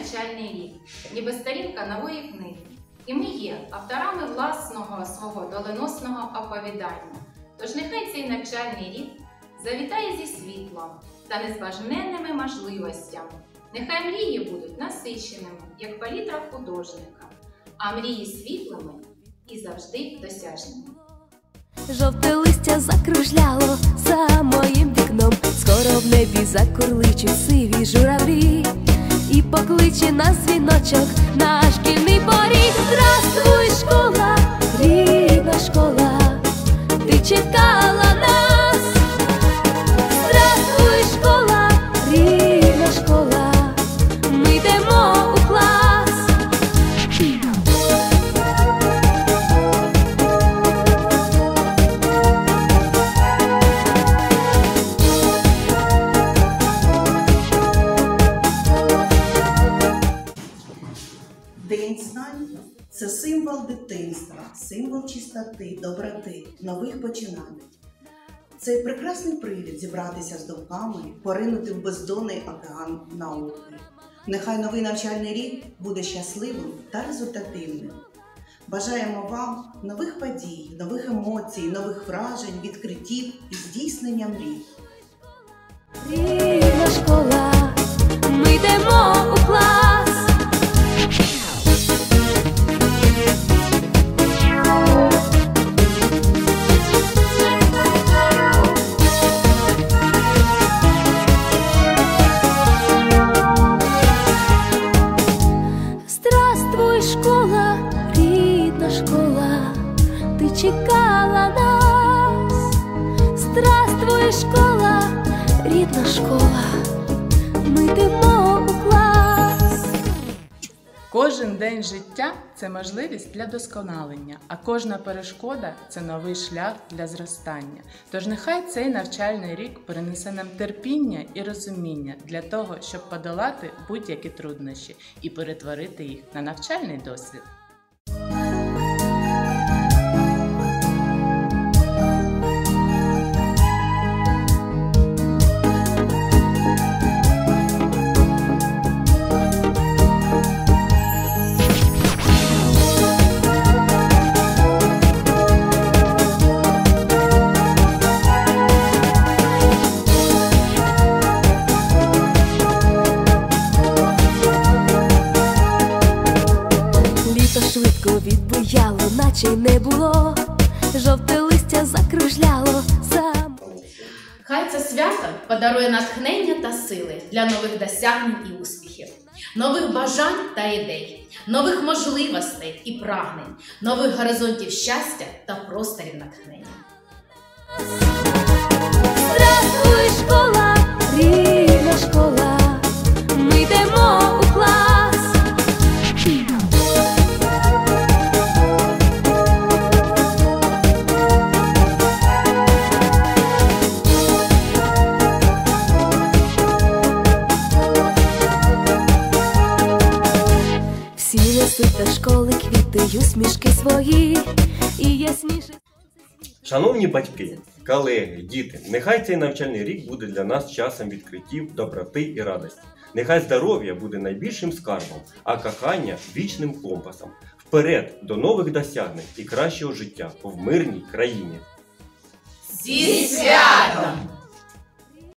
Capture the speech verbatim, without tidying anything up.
навчальний рік, ніби сторінка нової книги. І ми є авторами власного свого доленосного оповідання. Тож нехай цей навчальний рік завітає зі світлом та незбагненними можливостями. Нехай мрії будуть насиченими, як палітра художника, а мрії світлими і завжди досяжними. Жовте листя закружляло за моїм вікном, скоро в небі закурличуть сиві журавлі, і покличе нас дзвіночок на шкільний поріг. Здравствуй, школа, рідна школа, ти чекала нас. Здравствуй, школа, рідна школа, ми йдемо у клас. День знань – це символ дитинства, символ чистоти, доброти, нових починань. Це прекрасний привід зібратися з думками, поринути в бездонний океан науки. Нехай новий навчальний рік буде щасливим та результативним. Бажаємо вам нових подій, нових емоцій, нових вражень, відкриттів і здійснення мрій. Рідна школа, ми йдемо у клас. Здравствуй, школа, рідна школа, ти чекала нас. Здравствуй, школа, рідна школа, ми йдемо у клас. Кожен день життя – це можливість для досконалення, а кожна перешкода – це новий шлях для зростання. Тож нехай цей навчальний рік принесе нам терпіння і розуміння для того, щоб подолати будь-які труднощі і перетворити їх на навчальний досвід. Швидко відбуяло, наче й не було, жовте листя закружляло сам. Хай це свято подарує натхнення та сили для нових досягнень і успіхів, нових бажань та ідей, нових можливостей і прагнень, нових горизонтів щастя та просторів натхнення. Здравствуй, школа, рідна школа, ми йдемо у клас. До школи квіти й усмішки свої, і ясніше. Шановні батьки, колеги, діти, нехай цей навчальний рік буде для нас часом відкриттів, доброти і радості. Нехай здоров'я буде найбільшим скарбом, а кохання – вічним компасом. Вперед до нових досягнень і кращого життя в мирній країні. Зі святом!